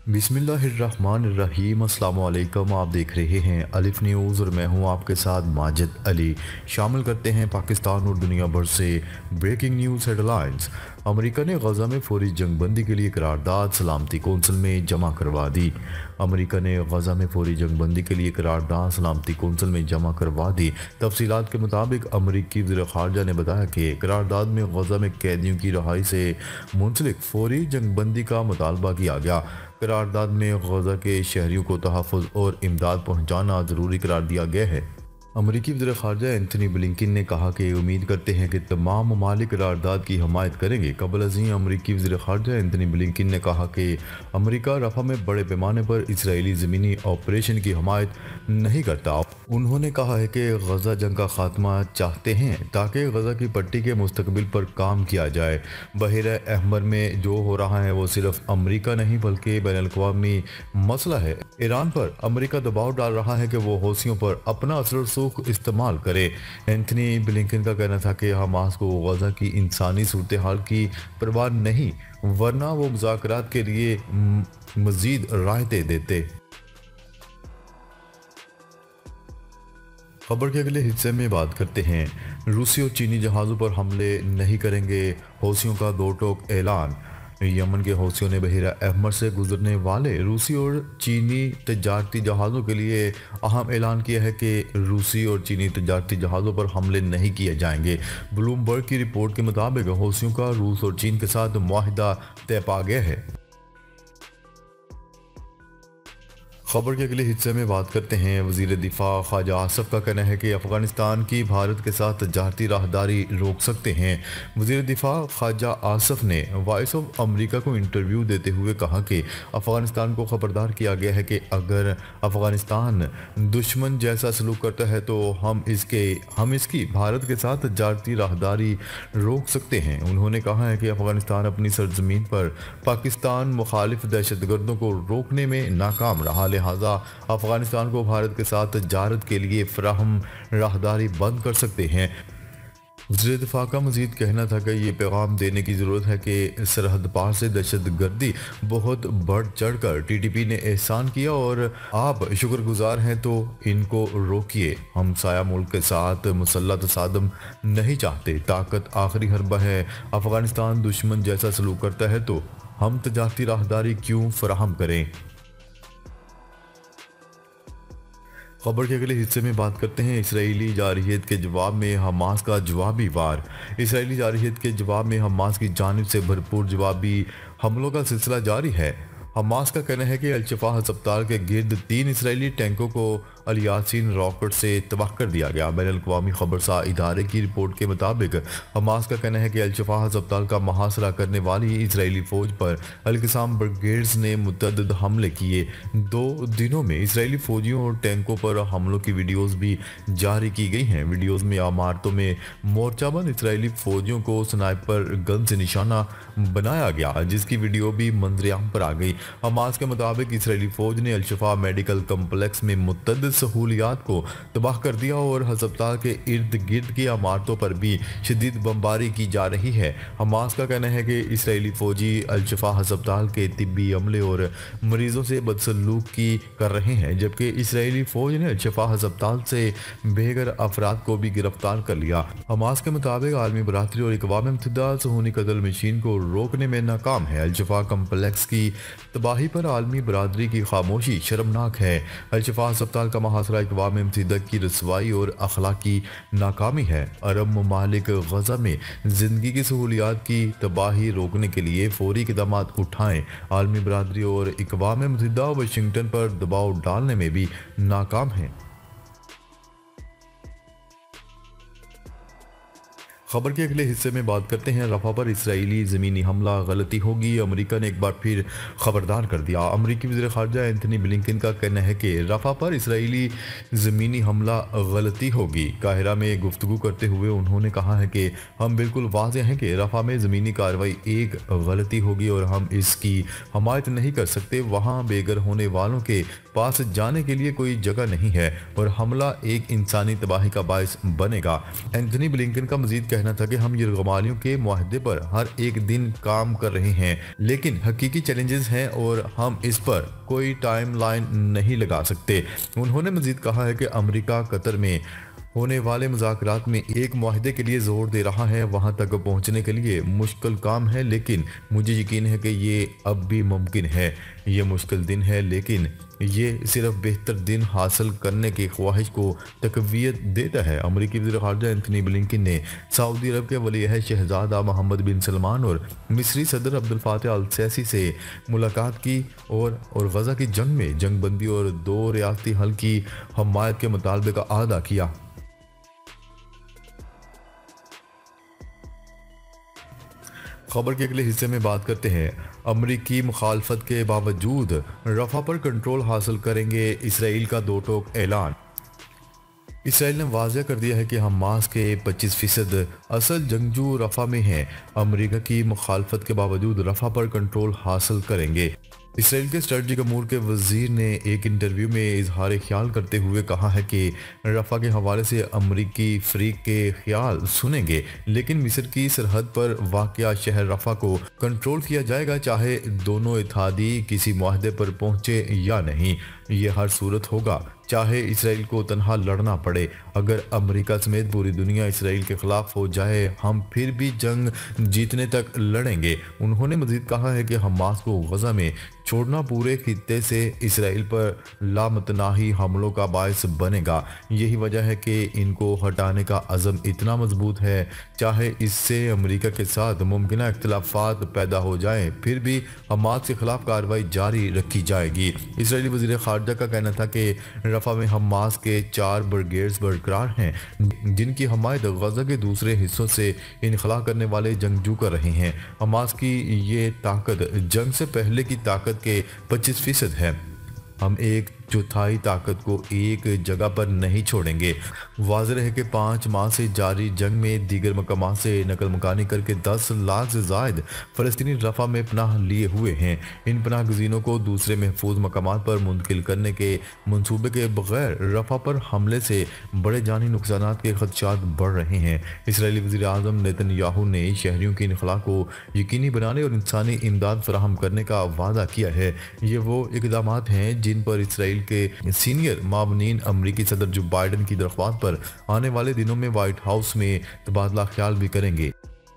बिस्मिल्लाहिर्रहमानिर्रहीम। अस्सलाम वालेकुम। आप देख रहे हैं अलिफ न्यूज़ और मैं हूं आपके साथ माजिद अली। शामिल करते हैं पाकिस्तान और दुनिया भर से ब्रेकिंग न्यूज़ हेडलाइंस। अमेरिका ने गजा में फौरी जंगबंदी के लिए करारदाद सलामती कौंसिल में जमा करवा दी। अमेरिका ने गजा में फौरी जंगबंदी के लिए करारदाद सलामती कौंसिल में जमा करवा दी। तफसीलात के मुताबिक अमरीकी वज़ीर ख़ारजा ने बताया कि करारदाद में गजा में कैदियों की रहाई से मुंसलिक फौरी जंगबंदी का मुतालबा किया गया। करारदाद में गजा के शहरियों को तहफ़्फ़ुज़ और इमदाद पहुँचाना ज़रूरी करार दिया गया है। अमरीकी वज़ीर ख़ारजा एंथनी ब्लिंकन ने कहा कि उम्मीद करते हैं कि तमाम ममालिक करारदाद की हमायत करेंगे। कबल अज़ीं अमरीकी वज़ीर ख़ारजा एंथनी ब्लिंकन ने कहा कि अमरीका रफ़ा में बड़े पैमाने पर इसराइली ज़मीनी ऑपरेशन की हमायत नहीं करता। उन्होंने कहा है कि गजा जंग का खात्मा चाहते हैं ताकि गजा की पट्टी के मुस्तकबिल पर काम किया जाए। बहर अहमर में जो हो रहा है वो सिर्फ अमरीका नहीं बल्कि बैनुल-अक़वामी मसला है। ईरान पर अमरीका दबाव डाल रहा है कि वो हौसियों पर अपना असर रसूख इस्तेमाल करे। एंथनी ब्लिंकन का कहना था कि हमास को गजा की इंसानी सूरत हाल की परवाह नहीं, वरना वो मुज़ाकरात के लिए मज़ीद राहतें देते। खबर के अगले हिस्से में बात करते हैं। रूसी और चीनी जहाज़ों पर हमले नहीं करेंगे, हौसियों का दो टोक ऐलान। यमन के हौसियों ने बहरा अहमर से गुजरने वाले रूसी और चीनी तजारती जहाज़ों के लिए अहम ऐलान किया है कि रूसी और चीनी तजारती जहाज़ों पर हमले नहीं किए जाएंगे। ब्लूमबर्ग की रिपोर्ट के मुताबिक हौसियों का रूस और चीन के साथ मुआहिदा तय पा गया है। खबर के अगले हिस्से में बात करते हैं। वज़ीर दिफा ख्वाजा आसफ का कहना है कि अफ़गानिस्तान की भारत के साथ तजारती राहदारी रोक सकते हैं। वज़ीर दिफा ख्वाजा आसफ ने वॉइस ऑफ अमेरिका को इंटरव्यू देते हुए कहा कि अफ़गानिस्तान को खबरदार किया गया है कि अगर अफ़गानिस्तान दुश्मन जैसा सलूक करता है तो हम इसकी भारत के साथ तजारती राहदारी रोक सकते हैं। उन्होंने कहा है कि अफ़गानिस्तान अपनी सरजमीन पर पाकिस्तान मुखालिफ दहशतगर्दों को रोकने में नाकाम रहा, लिहाजा अफगानिस्तान को भारत के साथ तजारत के लिए फराहम राहदारी बंद कर सकते हैं। वज़ीर दिफा का मजीद कहना था कि ये पैगाम देने की ज़रूरत है कि सरहद पार से दहशत गर्दी बहुत बढ़ चढ़ कर TTP ने एहसान किया और आप शुक्रगुजार हैं तो इनको रोकिए। हम साया मुल्क के साथ मुसल्लह तसादम नहीं चाहते। ताकत आखिरी हरबा है। अफगानिस्तान दुश्मन जैसा सलूक करता है तो हम तजारती राहदारी क्यों फराहम करें। खबर के अगले हिस्से में बात करते हैं। इसराइली जारहियत के जवाब में हमास का जवाबी वार। इसराइली जारहियत के जवाब में हमास की जानिब से भरपूर जवाबी हमलों का सिलसिला जारी है। हमास का कहना है कि अल-शिफा अस्पताल के गिर्द 3 इसराइली टैंकों को अल यासीन रॉकेट से तबाह कर दिया गया। बैनुल-अक़वामी खबरसार इदारे की रिपोर्ट के मुताबिक हमास का कहना है कि अल-शिफा अस्पताल का मुहासरा करने वाली इसराइली फ़ौज पर अल-क़िसाम ब्रिगेड्स ने मुतअद्दिद हमले किए। 2 दिनों में इसराइली फ़ौजियों और टैंकों पर हमलों की वीडियोज़ भी जारी की गई हैं। वीडियोज़ में इमारतों में मोर्चाबंद इसराइली फ़ौजियों को स्नाइपर गन से निशाना बनाया गया, जिसकी वीडियो भी मंजरेआम पर आ गई। हमास के मुताबिक इसराइली फ़ौज ने अल-शिफा मेडिकल कम्प्लेक्स में मुतअद्दिद सहूलियात को तबाह कर दिया और अस्पताल के इर्द गिर्द की इमारतों पर भी शदीद बमबारी की जा रही है। हमास का कहना है कि इसराइली फ़ौजी अल-शिफा अस्पताल के तिब्बी अमले और मरीजों से बदसलूकी कर रहे हैं, जबकि इसराइली फ़ौज ने अल-शिफा अस्पताल से बेघर अफराद को भी गिरफ्तार कर लिया। हमास के मुताबिक आलमी बरादरी और अक़वाम मुत्तहिदा सूनी कत्ल मशीन को रोकने में नाकाम है। अल-शिफा कम्प्लेक्स की तबाही पर आलमी बरादरी की खामोशी शर्मनाक है। अल-शिफा अस्पताल का मुहासरा अक़वाम मुत्तहिदा की रसवाई और अखलाकी नाकामी है। अरब ममालिक गजा में ज़िंदगी की सहूलियात की तबाही रोकने के लिए फौरी इक़दाम उठाएं। आलमी बरादरी और अक़वाम मुत्तहिदा वाशिंगटन पर दबाव डालने में भी नाकाम है। खबर के अगले हिस्से में बात करते हैं। रफ़ा पर इसराइली ज़मीनी हमला गलती होगी, अमेरिका ने एक बार फिर खबरदार कर दिया। अमेरिकी वज़ीर ख़ारजा एंथनी ब्लिंकन का कहना है कि रफ़ा पर इसराइली ज़मीनी हमला गलती होगी। काहिरा में गुफ्तगू करते हुए उन्होंने कहा है कि हम बिल्कुल वाज़ेह हैं कि रफ़ा में ज़मीनी कार्रवाई एक गलती होगी और हम इसकी हमायत नहीं कर सकते। वहाँ बेघर होने वालों के पास जाने के लिए कोई जगह नहीं है और हमला एक इंसानी तबाही का बायस बनेगा। एंथनी ब्लिंकन का मज़ीद कहना था कि हम यरगमालियों के मुआहदे पर हर एक दिन काम कर रहे हैं, लेकिन हकीकी चैलेंजेस हैं और हम इस पर कोई टाइम लाइन नहीं लगा सकते। उन्होंने मजीद कहा है कि अमेरिका कतर में होने वाले मुज़ाकरात में एक मुआहदे के लिए जोर दे रहा है। वहां तक पहुंचने के लिए मुश्किल काम है, लेकिन मुझे यकीन है कि ये अब भी मुमकिन है। ये मुश्किल दिन है, लेकिन ये सिर्फ बेहतर दिन हासिल करने की ख्वाहिश को तकवीत देता है। अमरीकी वज़ीर ख़ारजा एंथनी ब्लिंकन ने सऊदी अरब के वली-अहद शहज़ादा मोहम्मद बिन सलमान और मिस्री सदर अब्दुल फ़ातह अल सीसी से मुलाकात की और गज़ा की जंग में जंगबंदी और 2 रियासती हल की हमायत के मुतालबे का अदा किया। खबर के अगले हिस्से में बात करते हैं। अमरीकी मुखालफत के बावजूद रफा पर कंट्रोल हासिल करेंगे, इसराइल का दो टोक ऐलान। इसराइल ने वाज़ह कर दिया है कि हमास के 25% असल जंगजू रफा में हैं। अमरीका की मुखालफत के बावजूद रफा पर कंट्रोल हासिल करेंगे। इसराइल के स्ट्रेटजिक अमूर के वजीर ने एक इंटरव्यू में इजहार ख्याल करते हुए कहा है कि रफा के हवाले से अमरीकी फरीक के ख्याल सुनेंगे, लेकिन मिस्र की सरहद पर वाक़या शहर रफा को कंट्रोल किया जाएगा, चाहे दोनों इत्तेहादी किसी मुआहदे पर पहुंचे या नहीं। ये हर सूरत होगा, चाहे इसराइल को तनहा लड़ना पड़े। अगर अमेरिका समेत पूरी दुनिया इसराइल के खिलाफ हो जाए, हम फिर भी जंग जीतने तक लड़ेंगे। उन्होंने मजीद कहा है कि हमास को गजा में छोड़ना पूरे खित्ते से इसराइल पर लामतनाही हमलों का बायस बनेगा। यही वजह है कि इनको हटाने का अज़म इतना मजबूत है, चाहे इससे अमेरिका के साथ मुमकिन इख्तिलाफात पैदा हो जाएं, फिर भी हमास के खिलाफ कार्रवाई जारी रखी जाएगी। इसराइली वज़ीर ख़ारजा का कहना था कि रफा में हमास के 4 ब्रिगेड्स बरकरार हैं, जिनकी हमायत गजा के दूसरे हिस्सों से इनखला करने वाले जंगजू कर रहे हैं। हमास की ये ताकत जंग से पहले की ताकत के 25% है। हम 1/4 ताकत को एक जगह पर नहीं छोड़ेंगे। वाज़ेह है कि 5 माह से जारी जंग में दीगर मकामात से नकल मकानी करके 10 लाख से ज़ायद फ़लस्तीनी रफ़ा में पनाह लिए हुए हैं। इन पनाह गज़ीनों को दूसरे महफूज मकामात पर मुंतकिल करने के मनसूबे के बगैर रफ़ा पर हमले से बड़े जानी नुकसानात के खदशात बढ़ रहे हैं। इसराइली वज़ीर आज़म नेतन्याहू ने शहरियों की इनखला को यकीनी बनाने और इंसानी इमदाद फराहम करने का वादा किया है। ये वो इक़दामात हैं जिन पर इसराइल के सीनियर मामनीन अमरीकी सदर जो बाइडन की दरख्वास्त पर आने वाले दिनों में व्हाइट हाउस में तबादला ख्याल भी करेंगे।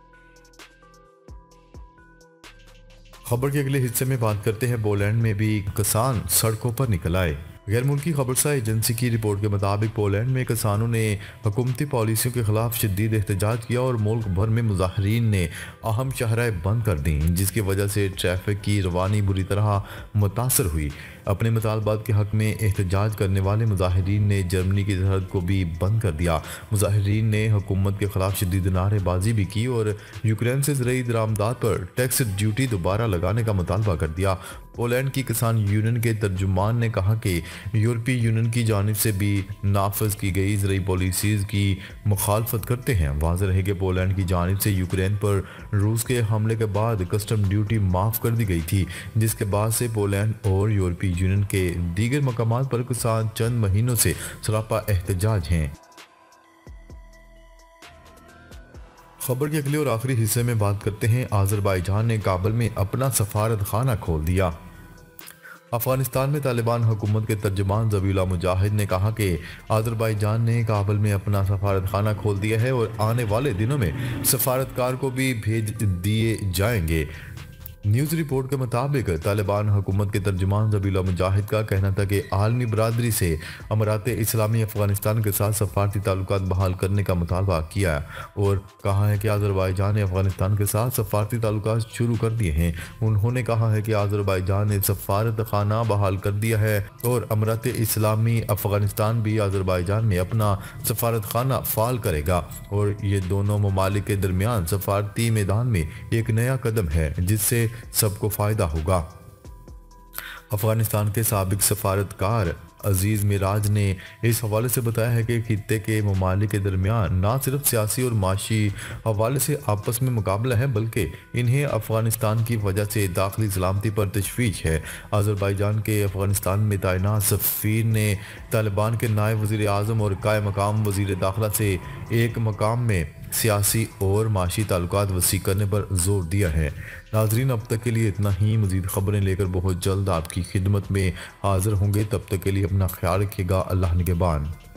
खबर के अगले हिस्से में बात करते हैं। पोलैंड में भी किसान सड़कों पर निकल आए। गैर मुल्की खबरसा एजेंसी की रिपोर्ट के मुताबिक पोलैंड में किसानों ने हुकूमती पॉलिसियों के खिलाफ शदीद एहतजाज किया और मुल्क भर में मुजाहरीन ने अहम शहरें बंद कर दी, जिसकी वजह से ट्रैफिक की रवानी बुरी तरह मुतासर हुई। अपने मुतालबात के हक में एहतजाज करने वाले मुजाहरीन ने जर्मनी की सरहद को भी बंद कर दिया। मुजाहरीन ने हुकूमत के खिलाफ शदीद नारेबाजी भी की और यूक्रेन से ज़रूरी दरामदात पर टैक्स ड्यूटी दोबारा लगाने का मुतालबा कर दिया। पोलैंड की किसान यूनियन के तर्जुमान ने कहा कि यूरोपीय यूनियन की जानिब से भी नाफज की गई ज़रूरी पॉलिसीज़ की मुखालफत करते हैं। वाज़ेह रहे कि पोलैंड की जानिब से यूक्रेन पर रूस के हमले के बाद कस्टम ड्यूटी माफ़ कर दी गई थी, जिसके बाद से पोलैंड और यूरोपीय यूनियन के दीगर मकामात पर किसान चंद महीनों से सरापा एहतजाज हैं। खबर के अगले और आखिरी हिस्से में बात करते हैं। आज़रबाईजान ने काबुल में अपना सफारत खाना खोल दिया। अफगानिस्तान में तालिबान हुकूमत के तर्जुमान ज़बीहुल्लाह मुजाहिद ने कहा कि आज़रबाईजान ने काबुल में अपना सफारत खाना खोल दिया है और आने वाले दिनों में सफारतकार को भी भेज दिए जाएंगे। न्यूज़ रिपोर्ट के मुताबिक तालिबान हुकूमत के तर्जुमान ज़बीहुल्लाह मुजाहिद का कहना था कि आलमी बरादरी से अमारात इस्लामी अफगानिस्तान के साथ सफारती ताल्लुकात बहाल करने का मुतालबा किया और कहा है कि आज़रबाईजान ने अफगानिस्तान के साथ सफारती ताल्लुकात शुरू कर दिए हैं। उन्होंने कहा है कि आज़रबाईजान ने सफारत खाना बहाल कर दिया है और अमारात इस्लामी अफगानिस्तान भी आज़रबाईजान में अपना सफारत खाना फ़ाल करेगा और ये दोनों ममालिक के दरमियान सफारती मैदान में एक नया कदम है जिससे सबको फायदा होगा। अफगानिस्तान के साबिक सफारतकार अजीज़ मिराज ने इस हवाले से बताया है कि खित्ते के ममालिक के दरमियान ना सिर्फ सियासी और माशी हवाले से आपस में मुकाबला है, बल्कि इन्हें अफगानिस्तान की वजह से दाखिली सलामती पर तशवीश है। आज़रबाईजान के अफगानिस्तान में तैनात सफ़ीर ने तालिबान के नायब वज़ीर आज़म और कायम मकाम वज़ीर दाखिला से एक मकाम में सियासी और माशी ताल्लुकात वसी करने पर जोर दिया है। नाजरीन, अब तक के लिए इतना ही। मज़ीद ख़बरें लेकर बहुत जल्द आपकी खिदमत में हाज़िर होंगे। तब तक के लिए अपना ख्याल रखिएगा। अल्लाह निगहबान।